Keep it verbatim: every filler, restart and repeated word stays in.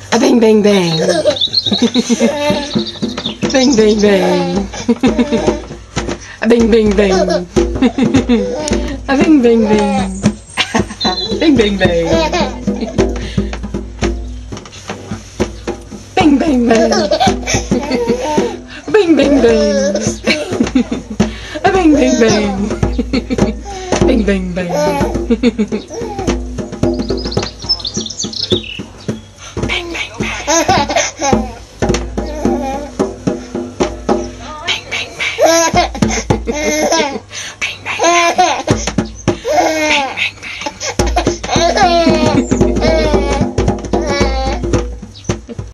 A bang bang bang. Bang bang bang. A bang bang bang. A bang bang bang. Bang bang bang. Bang bang bang. Bang bang bang. A bang bang bang. Bang bang bang.